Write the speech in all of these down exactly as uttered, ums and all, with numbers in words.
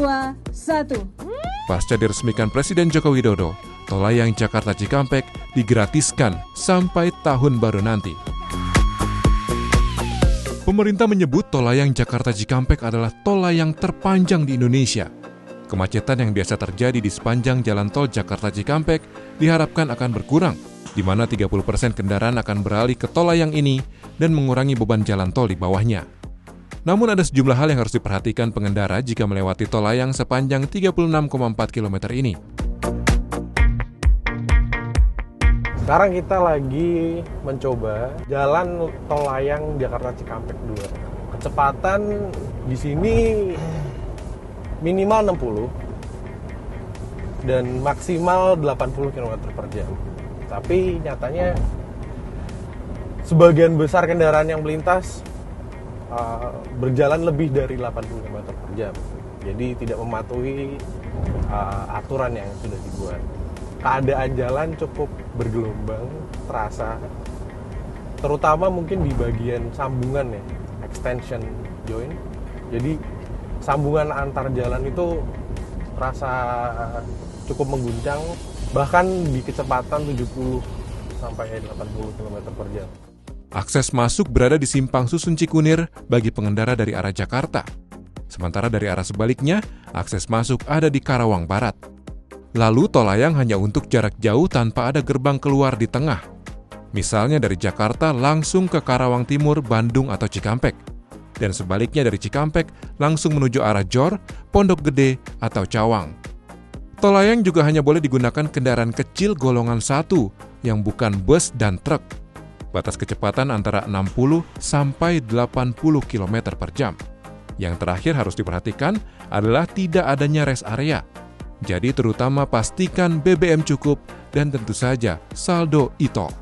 dua, satu. Pasca diresmikan Presiden Joko Widodo, tol layang Jakarta Cikampek digratiskan sampai tahun baru nanti. Pemerintah menyebut tol layang Jakarta Cikampek adalah tol layang terpanjang di Indonesia. Kemacetan yang biasa terjadi di sepanjang jalan tol Jakarta Cikampek diharapkan akan berkurang, di mana tiga puluh persen kendaraan akan beralih ke tol layang ini dan mengurangi beban jalan tol di bawahnya. Namun ada sejumlah hal yang harus diperhatikan pengendara jika melewati tol layang sepanjang tiga puluh enam koma empat kilometer ini. Sekarang kita lagi mencoba jalan tol layang Jakarta Cikampek dua. Kecepatan di sini minimal enam puluh dan maksimal delapan puluh kilometer per jam. Tapi nyatanya sebagian besar kendaraan yang melintas uh, berjalan lebih dari delapan puluh kilometer per jam. Jadi tidak mematuhi uh, aturan yang sudah dibuat. Keadaan jalan cukup bergelombang, terasa, terutama mungkin di bagian sambungan ya, extension joint. Jadi sambungan antar jalan itu terasa cukup mengguncang, bahkan di kecepatan tujuh puluh sampai delapan puluh kilometer per jam. Akses masuk berada di Simpang Susun Cikunir bagi pengendara dari arah Jakarta. Sementara dari arah sebaliknya, akses masuk ada di Karawang Barat. Lalu tol layang hanya untuk jarak jauh tanpa ada gerbang keluar di tengah. Misalnya dari Jakarta langsung ke Karawang Timur, Bandung atau Cikampek. Dan sebaliknya dari Cikampek langsung menuju arah Jor, Pondok Gede atau Cawang. Tol layang juga hanya boleh digunakan kendaraan kecil golongan satu yang bukan bus dan truk. Batas kecepatan antara enam puluh sampai delapan puluh kilometer per jam. Yang terakhir harus diperhatikan adalah tidak adanya rest area. Jadi terutama pastikan B B M cukup dan tentu saja saldo e-tol.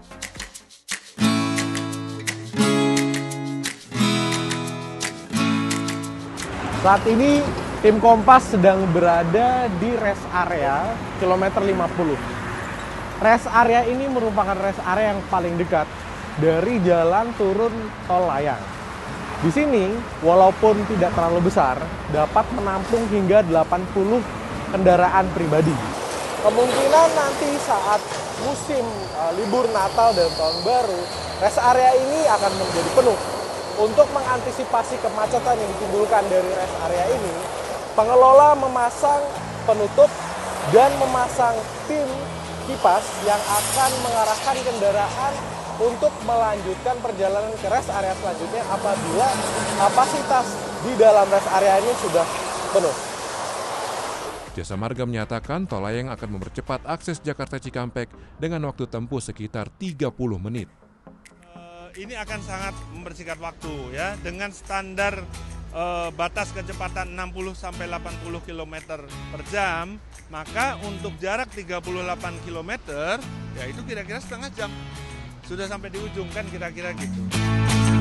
Saat ini tim Kompas sedang berada di rest area kilometer lima puluh. Rest area ini merupakan rest area yang paling dekat dari jalan turun tol layang. Di sini, walaupun tidak terlalu besar, dapat menampung hingga delapan puluh kendaraan pribadi. Kemungkinan nanti saat musim uh, libur Natal dan Tahun Baru, rest area ini akan menjadi penuh. Untuk mengantisipasi kemacetan yang ditimbulkan dari rest area ini, pengelola memasang penutup dan memasang tim kipas yang akan mengarahkan kendaraan untuk melanjutkan perjalanan ke rest area selanjutnya apabila kapasitas di dalam rest area ini sudah penuh. Jasa Marga menyatakan tol layang akan mempercepat akses Jakarta Cikampek dengan waktu tempuh sekitar tiga puluh menit. Ini akan sangat membersihkan waktu ya, dengan standar uh, batas kecepatan enam puluh sampai delapan puluh kilometer per jam, maka untuk jarak tiga puluh delapan kilometer ya itu kira-kira setengah jam sudah sampai di ujung kan, kira-kira gitu.